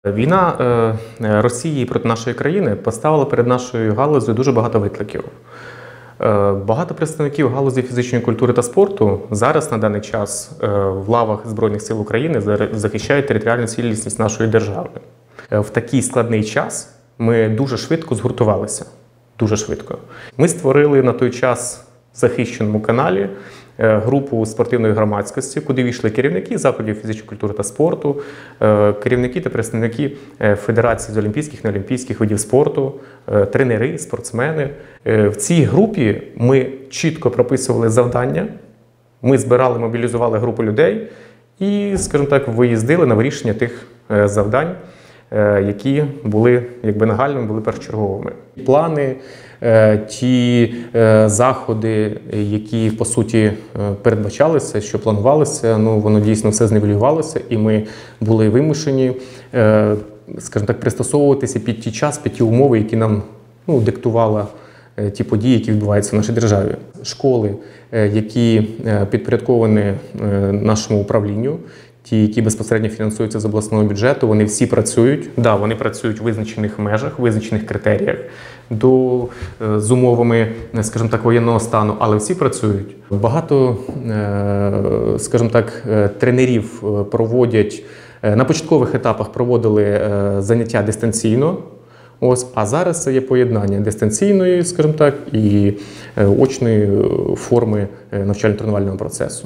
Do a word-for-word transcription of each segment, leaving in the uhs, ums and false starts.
Війна е, Росії проти нашої країни поставила перед нашою галуззю дуже багато викликів. Е, багато представників галузі фізичної культури та спорту зараз на даний час е, в лавах Збройних сил України захищають територіальну цілісність нашої держави. Е, в такий складний час ми дуже швидко згуртувалися. Дуже швидко. Ми створили на той час в захищеному каналі групу спортивної громадськості, куди війшли керівники закладів фізичної культури та спорту, керівники та представники Федерації з олімпійських, неолімпійських видів спорту, тренери, спортсмени. В цій групі ми чітко прописували завдання, ми збирали, мобілізували групу людей і, скажімо так, виїздили на вирішення тих завдань, які були якби нагальними, були першочерговими. Плани, ті заходи, які по суті передбачалися, що планувалися, ну воно дійсно все зневелювалося, і ми були вимушені, скажімо так, пристосовуватися під ті час, під ті умови, які нам ну, диктувала ті події, які відбуваються в нашій державі. Школи, які підпорядковані нашому управлінню, ті, які безпосередньо фінансуються з обласного бюджету, вони всі працюють. Да, вони працюють в визначених межах, визначених критеріях, до, з умовами, скажімо так, воєнного стану, але всі працюють. Багато, скажімо так, тренерів проводять, на початкових етапах проводили заняття дистанційно, ось, а зараз це є поєднання дистанційної, скажімо так, і очної форми навчально-тренувального процесу.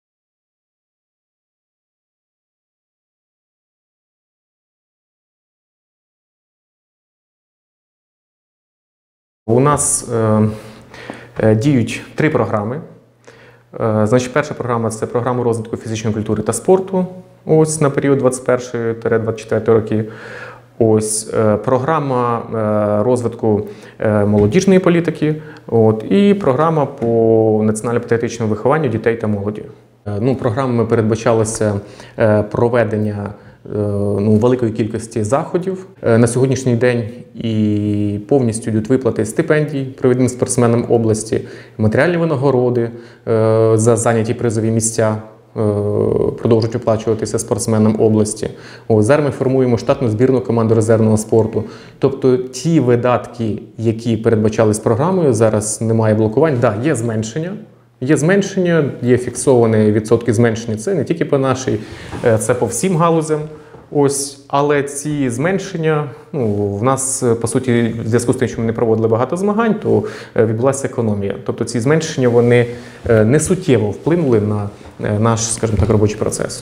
У нас е, діють три програми. Е, значить, перша програма – це програма розвитку фізичної культури та спорту ось, на період двадцять перший - двадцять четвертий роки. Ось, е, програма е, розвитку е, молодіжної політики от, і програма по національно-патріотичному вихованню дітей та молоді. Е, ну, програмами передбачалося е, проведення ну, великої кількості заходів. На сьогоднішній день і повністю йдуть виплати стипендій провідним спортсменам області, матеріальні винагороди за зайняті призові місця продовжують оплачуватися спортсменам області. О, зараз ми формуємо штатну збірну команду резервного спорту. Тобто ті видатки, які передбачались програмою, зараз немає блокувань. Так, да, є зменшення. Є зменшення, є фіксовані відсотки зменшення. Це не тільки по нашій, це по всім галузям. Ось, але ці зменшення, ну, в нас, по суті, в зв'язку з тим, що ми не проводили багато змагань, то відбулася економія. Тобто ці зменшення, вони не суттєво вплинули на наш, скажімо так, робочий процес.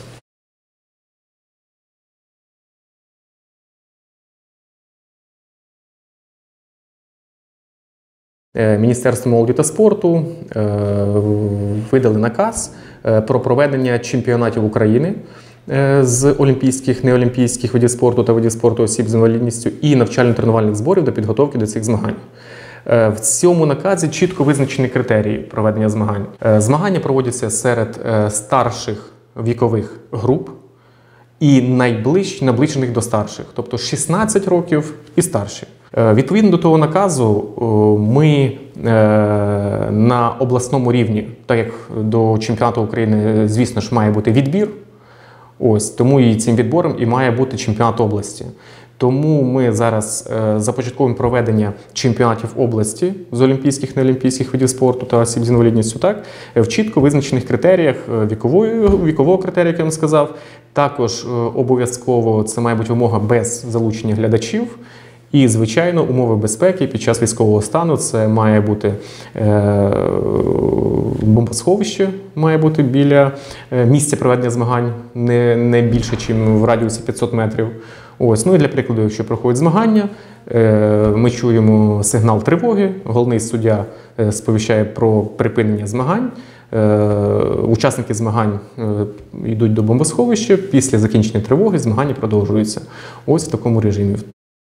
Міністерство молоді та спорту видали наказ про проведення чемпіонатів України з олімпійських, неолімпійських видів спорту та видів спорту осіб з інвалідністю і навчально-тренувальних зборів до підготовки до цих змагань. В цьому наказі чітко визначені критерії проведення змагань. Змагання проводяться серед старших вікових груп і найближчих, наближених до старших, тобто шістнадцять років і старші. Відповідно до того наказу, ми на обласному рівні, так як до чемпіонату України, звісно ж, має бути відбір, ось, тому і цим відбором і має бути чемпіонат області. Тому ми зараз започатковуємо проведення чемпіонатів області з олімпійських, неолімпійських видів спорту та осіб з інвалідністю, так, в чітко визначених критеріях, вікової, вікового критерія, як я вам сказав. Також обов'язково це має бути вимога без залучення глядачів. І, звичайно, умови безпеки під час військового стану. Це має бути е, бомбосховище, має бути біля місця проведення змагань, не, не більше, ніж в радіусі п'ятсот метрів. Ось. Ну і для прикладу, якщо проходять змагання, е, ми чуємо сигнал тривоги, головний суддя е, сповіщає про припинення змагань, е, учасники змагань е, йдуть до бомбосховища, після закінчення тривоги змагання продовжуються. Ось в такому режимі.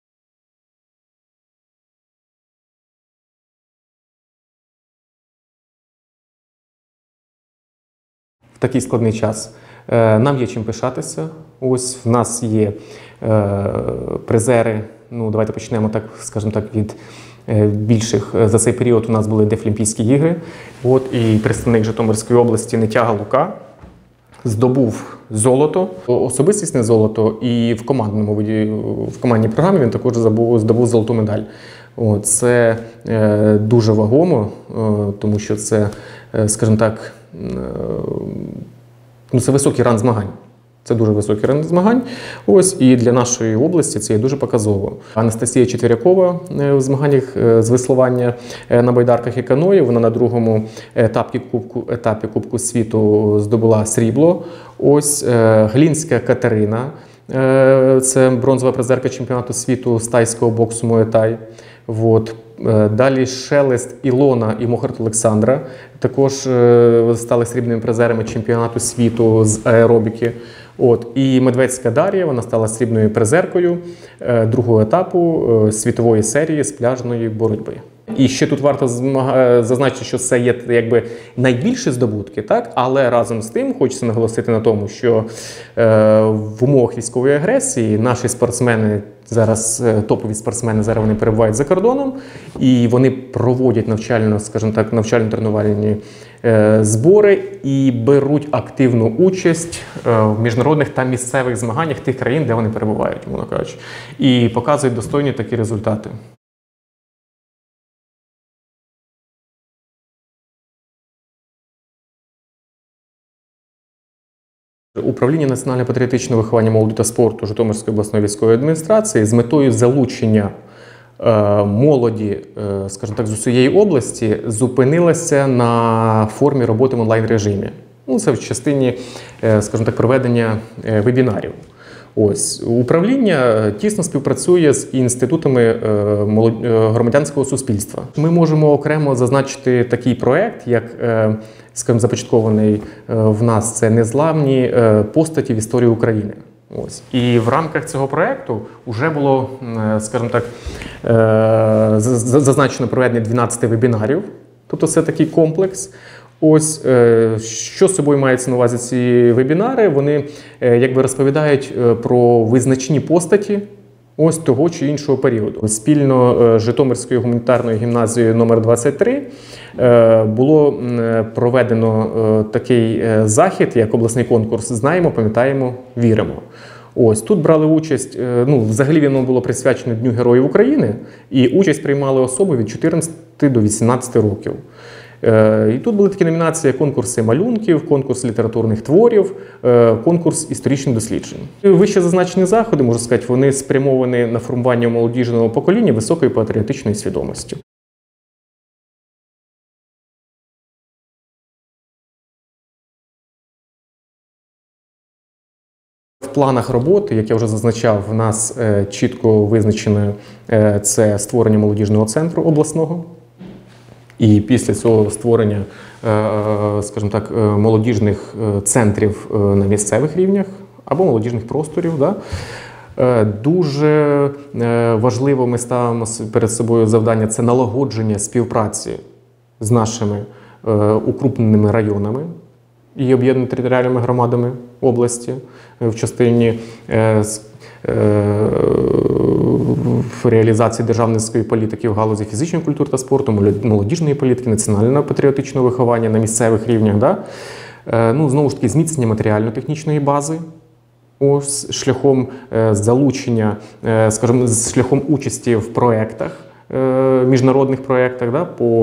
В такий складний час нам є чим пишатися. Ось в нас є призери, ну давайте почнемо так, скажімо так, від більших. За цей період у нас були Дефлімпійські ігри. От, і представник Житомирської області Нетяга Лука. здобув золото, особистісне золото, і в командному виді, в командній програмі він також здобув, здобув золоту медаль. О, це е, дуже вагомо, е, тому що це, е, скажімо так, е, ну, це високий ранг змагань. Це дуже високий ранг змагань. Ось, і для нашої області це є дуже показово. Анастасія Четвірякова в змаганнях з веслування на байдарках і каної. Вона на другому етапі Кубку, етапі Кубку світу здобула срібло. Ось Глінська Катерина. Це бронзова призерка чемпіонату світу з тайського боксу Муай-Тай. От. Далі Шелест Ілона і Мохарт Олександра також стали срібними призерами чемпіонату світу з аеробіки. От. І Медведська Дар'я, вона стала срібною призеркою другого етапу світової серії з пляжної боротьби. І ще тут варто зазначити, що це є якби найбільші здобутки, так? Але разом з тим хочеться наголосити на тому, що е, в умовах військової агресії наші спортсмени, зараз топові спортсмени, зараз вони перебувають за кордоном, і вони проводять навчально, скажімо так, навчально-тренувальні е, збори і беруть активну участь е, в міжнародних та місцевих змаганнях тих країн, де вони перебувають, мовно кажучи, і показують достойні такі результати. Управління національно-патріотичного виховання молоді та спорту Житомирської обласної військової адміністрації з метою залучення е, молоді, е, скажімо так, з усієї області зупинилася на формі роботи в онлайн-режимі. Ну, це в частині, е, скажімо так, проведення е, вебінарів. Ось. Управління тісно співпрацює з інститутами е, молод... громадянського суспільства. Ми можемо окремо зазначити такий проект, як, е, скажімо, започаткований е, в нас, це незламні е, постаті в історії України. Ось. І в рамках цього проекту вже було, е, скажімо так, е, зазначено проведення дванадцяти вебінарів. Тобто це такий комплекс. Ось, що з собою мається на увазі ці вебінари? Вони якби розповідають про визначні постаті ось того чи іншого періоду. Спільно з Житомирською гуманітарною гімназією номер двадцять три було проведено такий захід, як обласний конкурс «Знаємо, пам'ятаємо, віримо». Ось, тут брали участь, ну, взагалі воно було присвячено Дню Героїв України, і участь приймали особи від чотирнадцяти до вісімнадцяти років. І тут були такі номінації: конкурси малюнків, конкурс літературних творів, конкурс історичних досліджень. Вище зазначені заходи, можна сказати, вони спрямовані на формування молодіжного покоління високої патріотичної свідомості. В планах роботи, як я вже зазначав, в нас чітко визначено це створення молодіжного центру обласного. І після цього створення, скажімо так, молодіжних центрів на місцевих рівнях або молодіжних просторів. Да? Дуже важливо ми ставимо перед собою завдання – це налагодження співпраці з нашими укрупненими районами і об'єднаними територіальними громадами області в частині в реалізації державницької політики в галузі фізичної культури та спорту, молодіжної політики, національного патріотичного виховання на місцевих рівнях. Да? Ну, знову ж таки, зміцнення матеріально-технічної бази, ось, шляхом залучення, скажімо, шляхом участі в проєктах, міжнародних проєктах, да, по,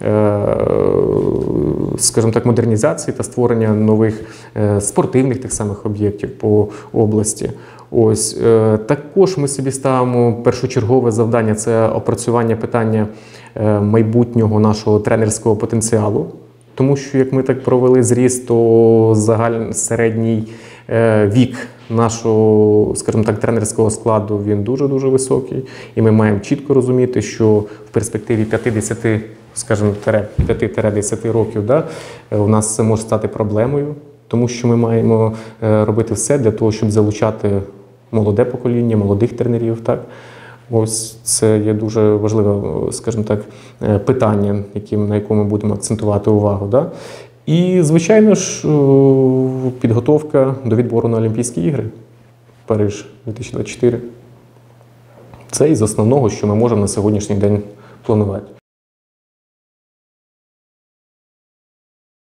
скажімо так, модернізації та створення нових спортивних тих самих об'єктів по області. Ось, також ми собі ставимо першочергове завдання – це опрацювання питання майбутнього нашого тренерського потенціалу. Тому що, як ми так провели зріст, то загальний середній вік нашого, скажімо так, тренерського складу, він дуже-дуже високий. І ми маємо чітко розуміти, що в перспективі п'яти-десяти, скажімо, п'яти-десяти років, да, у нас це може стати проблемою. Тому що ми маємо робити все для того, щоб залучати молоде покоління, молодих тренерів. Так? Ось це є дуже важливе, скажімо так, питання, яким, на якому ми будемо акцентувати увагу. Да? І, звичайно ж, підготовка до відбору на Олімпійські ігри Париж дві тисячі двадцять чотири. Це із основного, що ми можемо на сьогоднішній день планувати.